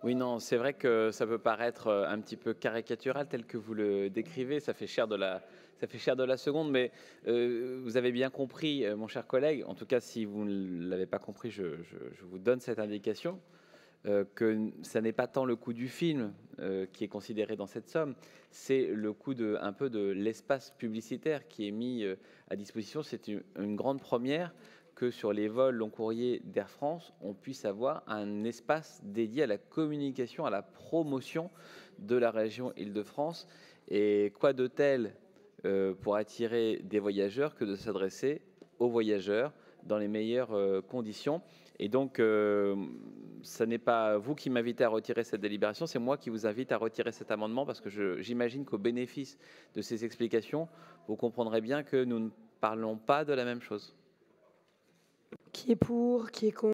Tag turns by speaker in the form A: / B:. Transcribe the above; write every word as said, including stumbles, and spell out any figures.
A: Oui, non, c'est vrai que ça peut paraître euh, un petit peu caricatural tel que vous le décrivez. Ça fait cher de la, ça fait cher de la seconde, mais euh, vous avez bien compris, euh, mon cher collègue. En tout cas, si vous ne l'avez pas compris, je, je- je vous donne cette indication euh, que ça n'est pas tant le coût du film euh, qui est considéré dans cette somme, c'est le coût de, un peu de l'espace publicitaire qui est mis euh, à disposition. C'est une, une grande première que sur les vols long courrier d'Air France, on puisse avoir un espace dédié à la communication, à la promotion de la région Île-de-France. Et quoi de tel euh, pour attirer des voyageurs que de s'adresser aux voyageurs dans les meilleures euh, conditions. Et donc, euh, ce n'est pas vous qui m'invitez à retirer cette délibération, c'est moi qui vous invite à retirer cet amendement parce que je- j'imagine qu'au bénéfice de ces explications, vous comprendrez bien que nous ne parlons pas de la même chose.
B: Qui est pour? Qui est contre?